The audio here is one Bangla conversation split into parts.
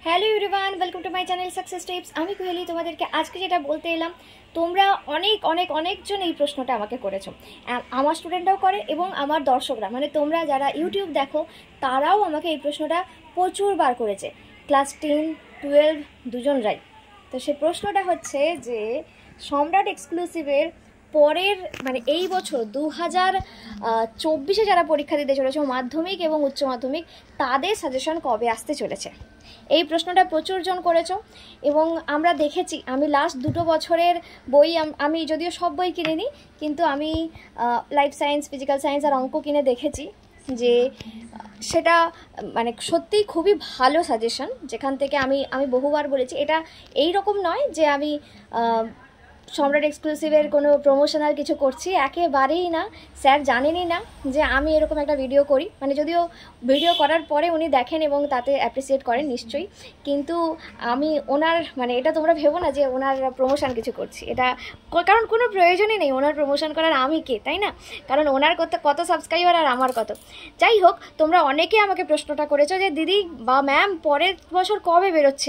Hello everyone, welcome to my channel success tips. আমি কোহেলি তোমাদেরকে আজকে যেটা বলতে এলাম, তোমরা অনেকজন এই প্রশ্নটা আমাকে করেছো। আমার স্টুডেন্টরাও করে এবং আমার দর্শকরা, মানে তোমরা যারা ইউটিউব দেখো তারাও আমাকে এই প্রশ্নটা প্রচুরবার করেছে, ক্লাস 10, 12 দুজনরাই। তো সে প্রশ্নটা হচ্ছে যে সম্রাট এক্সক্লুসিভের পরের মানে এই বছর 2024-এ যারা পরীক্ষা দিতে চলেছে মাধ্যমিক এবং উচ্চ মাধ্যমিক, তাদের সাজেশন কবে আসতে চলেছে, এই প্রশ্নটা প্রচুর জন করেছো। এবং আমরা দেখেছি, আমি লাস্ট 2 বছরের বই, আমি যদিও সব বই কিনিনি, কিন্তু আমি লাইফ সায়েন্স, ফিজিক্যাল সায়েন্স আর অঙ্ক কিনে দেখেছি যে সেটা মানে সত্যিই খুবই ভালো সাজেশন, যেখান থেকে আমি বহুবার বলেছি এটা এই রকম নয় যে আমি সম্রাট এক্সক্লুসিভের কোনো প্রমোশনাল কিছু করছি, একেবারেই না। স্যার জানেনই না যে আমি এরকম একটা ভিডিও করি, মানে যদিও ভিডিও করার পরে উনি দেখেন এবং তাতে অ্যাপ্রিসিয়েট করেন নিশ্চয়ই, কিন্তু আমি ওনার মানে এটা তোমরা ভেবো না যে ওনার প্রমোশন কিছু করছি, এটা কারণ কোনো প্রয়োজনই নেই ওনার প্রমোশন করার। আমি কে, তাই না? কারণ ওনার কত সাবস্ক্রাইবার আর আমার কত। যাই হোক, তোমরা অনেকে আমাকে প্রশ্নটা করেছো যে দিদি বা ম্যাম পরের বছর কবে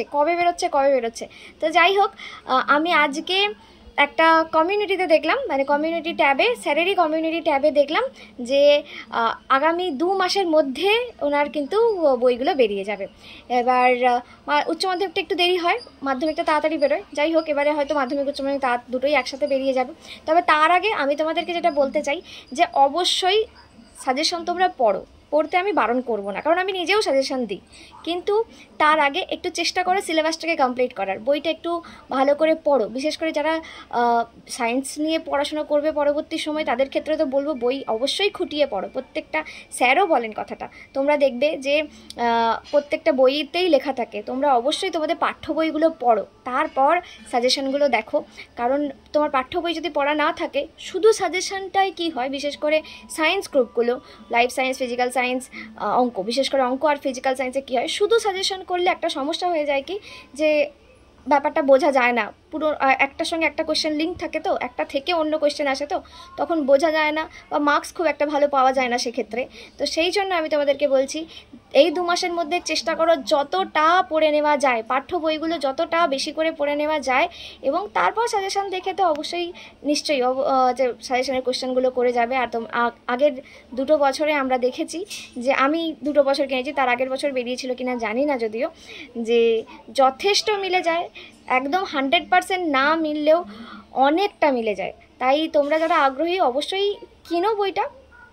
বেরোচ্ছে। তো যাই হোক, আমি আজকে একটা কমিউনিটিতে দেখলাম, মানে কমিউনিটি ট্যাবে, স্যারেরই কমিউনিটি ট্যাবে দেখলাম যে আগামী 2 মাসের মধ্যে ওনার কিন্তু বইগুলো বেরিয়ে যাবে। এবার উচ্চ মাধ্যমিকটা একটু দেরি হয়, মাধ্যমিকটা তাড়াতাড়ি বেরোয়। যাই হোক, এবারে হয়তো মাধ্যমিক উচ্চ মাধ্যমিক দুটোই একসাথে বেরিয়ে যাবে। তবে তার আগে আমি তোমাদেরকে যেটা বলতে চাই যে অবশ্যই সাজেশন তোমরা পড়তে আমি বারণ করব না, কারণ আমি নিজেও সাজেশন দিই, কিন্তু তার আগে একটু চেষ্টা করো সিলেবাসটাকে কমপ্লিট করার, বইটা একটু ভালো করে পড়ো। বিশেষ করে যারা সায়েন্স নিয়ে পড়াশোনা করবে পরবর্তী সময়, তাদের ক্ষেত্রে তো বলবো বই অবশ্যই খুঁটিয়ে পড়ো। প্রত্যেকটা স্যারও বলেন কথাটা, তোমরা দেখবে যে প্রত্যেকটা বইতেই লেখা থাকে তোমরা অবশ্যই তোমাদের পাঠ্য বইগুলো পড়ো, তারপর সাজেশনগুলো দেখো। কারণ তোমার পাঠ্য বই যদি পড়া না থাকে, শুধু সাজেশনটাই কি হয়, বিশেষ করে সায়েন্স গ্রুপগুলো, লাইফ সায়েন্স, ফিজিক্যাল সায়েন্স, অঙ্ক, বিশেষ করে অঙ্ক আর ফিজিক্যাল সায়েন্সে কী হয়, শুধু সাজেশন করলে একটা সমস্যা হয়ে যায় কি, যে ব্যাপারটা বোঝা যায় না, পুরো একটার সঙ্গে একটা কোয়েশ্চেন লিঙ্ক থাকে, তো একটা থেকে অন্য কোয়েশ্চেন আসে, তো তখন বোঝা যায় না বা মার্কস খুব একটা ভালো পাওয়া যায় না সেক্ষেত্রে। তো সেই জন্য আমি তোমাদেরকে বলছি, এই 2 মাসের মধ্যে চেষ্টা করো যতটা পড়ে নেওয়া যায়, পাঠ্য বইগুলো যতটা বেশি করে পড়ে নেওয়া যায়, এবং তারপর সাজেশন দেখে তো অবশ্যই নিশ্চয়ই যে সাজেশনের কোয়েশ্চেনগুলো করে যাবে। আর আগের 2 বছরে আমরা দেখেছি যে আমি 2 বছর কিনেছি, তার আগের বছর বেরিয়েছিল কিনা জানি না, যদিও যে যথেষ্ট মিলে যায়, একদম 100% না মিললেও অনেকটা মিলে যায়। তাই তোমরা যারা আগ্রহী অবশ্যই কিনো বইটা।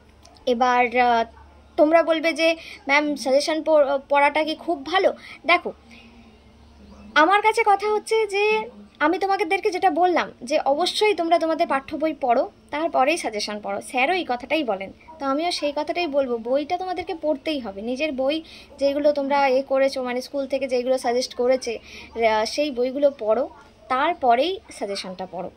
এবার তোমরা বলবে যে ম্যাম সাজেশন পড়াটা কি খুব ভালো? দেখো, আমার কাছে কথা হচ্ছে যে আমি তোমাদেরকে যেটা বললাম যে অবশ্যই তোমরা তোমাদের পাঠ্য বই পড়ো, তারপরেই সাজেশন পড়ো। স্যারও এই কথাটাই বলেন, তো আমিও সেই কথাটাই বলবো, বইটা তোমাদেরকে পড়তেই হবে। নিজের বই যেগুলো তোমরা করেছো, মানে স্কুল থেকে যেগুলো সাজেস্ট করেছে সেই বইগুলো পড়ো, তারপরেই সাজেশনটা পড়ো।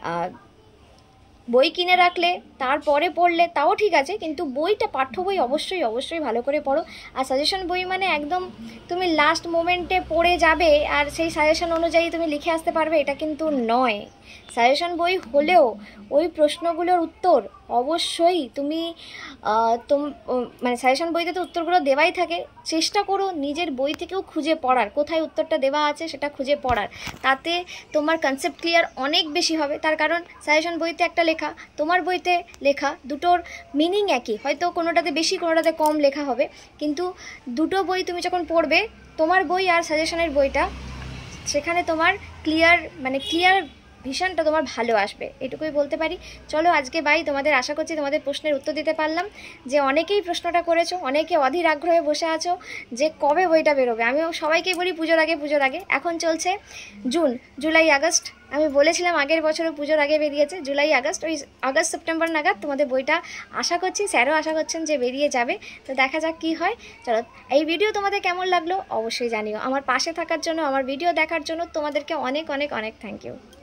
বই কিনে রাখলে তারপরে পড়লে তাও ঠিক আছে, কিন্তু বইটা পাঠ্য বই অবশ্যই ভালো করে পড়ো। আর সাজেশন বই মানে একদম তুমি লাস্ট মোমেন্টে পড়ে যাবে আর সেই সাজেশন অনুযায়ী তুমি লিখে আসতে পারবে, এটা কিন্তু নয়। সাজেশন বই হলেও ওই প্রশ্নগুলোর উত্তর অবশ্যই তুমি মানে সাজেশন বইতে তো উত্তরগুলো দেওয়াই থাকে, চেষ্টা করো নিজের বই থেকেও খুঁজে পড়ার, কোথায় উত্তরটা দেওয়া আছে সেটা খুঁজে পড়ার, তাতে তোমার কনসেপ্ট ক্লিয়ার অনেক বেশি হবে। তার কারণ সাজেশন বইতে একটা লেখা, তোমার বইতে লেখা, দুটোর মিনিং একই, হয়তো কোনোটাতে বেশি কোনোটাতে কম লেখা হবে, কিন্তু দুটো বই তুমি যখন পড়বে, তোমার বই আর সাজেশনের বইটা, সেখানে তোমার ক্লিয়ার ভিশনটা তোমার ভালো আসবে, এটুকুই বলতে পারি। চলো আজকে বাই, তোমাদের আশা করছি তোমাদের প্রশ্নের উত্তর দিতে পারলাম। যে অনেকেই প্রশ্নটা করেছো, অনেকে অধীর আগ্রহে বসে আছো যে কবে বইটা বেরোবে। আমিও সবাইকে বলি পুজোর আগে। এখন চলছে জুন, জুলাই, আগস্ট। আমি বলেছিলাম আগের বছরও পুজোর আগে বেরিয়েছে, জুলাই আগস্ট, ওই আগস্ট সেপ্টেম্বর নাগাদ তোমাদের বইটা আশা করছি, স্যারও আশা করছেন যে বেরিয়ে যাবে। তো দেখা যাক কী হয়। চলো, এই ভিডিও তোমাদের কেমন লাগলো অবশ্যই জানিও। আমার পাশে থাকার জন্য, আমার ভিডিও দেখার জন্য তোমাদেরকে অনেক থ্যাংক ইউ।